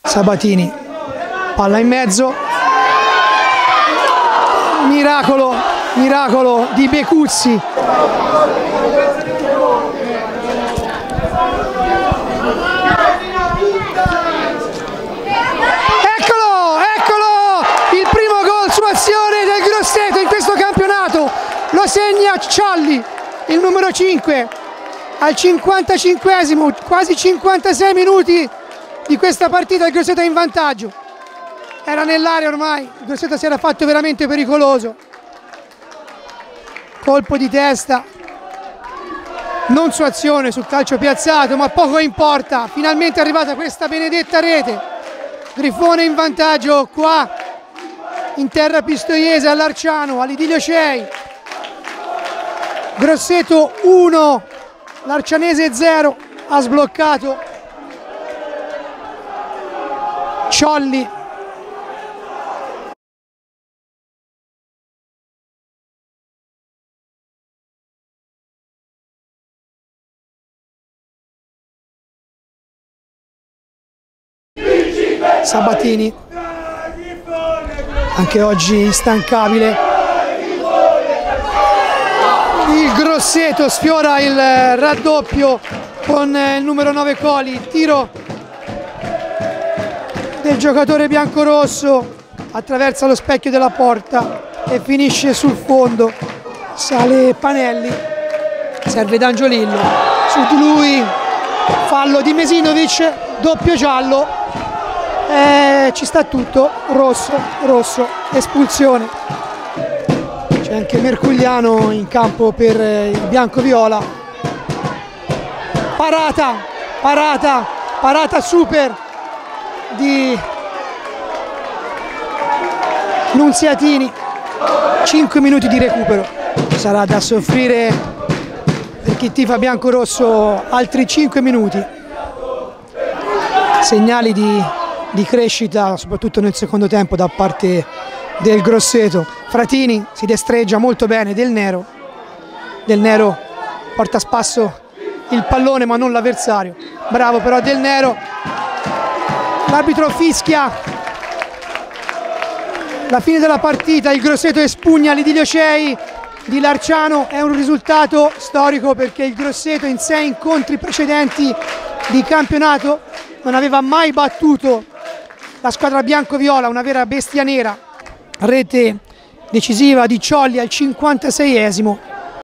Sabatini, palla in mezzo, miracolo di Becuzzi. Eccolo, il primo gol su azione del Grosseto in questo campionato, lo segna Ciolli, il numero 5, al 55esimo, quasi 56 minuti di questa partita. Il Grosseto è in vantaggio, era nell'area ormai, il Grosseto si era fatto veramente pericoloso. Colpo di testa, non su azione, sul calcio piazzato, ma poco importa, finalmente è arrivata questa benedetta rete. Grifone in vantaggio qua in terra pistoiese all'Arciano, all'Idilio Cei. Grosseto 1, l'Arcianese 0, ha sbloccato Ciolli. Sabatini, anche oggi instancabile. Il Grosseto sfiora il raddoppio con il numero 9 Coli, tiro del giocatore biancorosso, attraversa lo specchio della porta e finisce sul fondo. Sale Panelli, serve D'Angiolillo, su di lui fallo di Mesinovic, doppio giallo. Ci sta tutto, rosso, espulsione. C'è anche Mercugliano in campo per il bianco-viola. Parata super di Nunziatini. 5 minuti di recupero, sarà da soffrire per chi tifa bianco-rosso altri 5 minuti. Segnali di crescita soprattutto nel secondo tempo da parte del Grosseto. Fratini si destreggia molto bene, Del Nero porta a spasso il pallone ma non l'avversario, bravo però Del Nero. L'arbitro fischia la fine della partita, il Grosseto espugna l'Idilio Cei di Larciano. È un risultato storico perché il Grosseto in 6 incontri precedenti di campionato non aveva mai battuto la squadra bianco-viola, una vera bestia nera. Rete decisiva di Ciolli al 56esimo.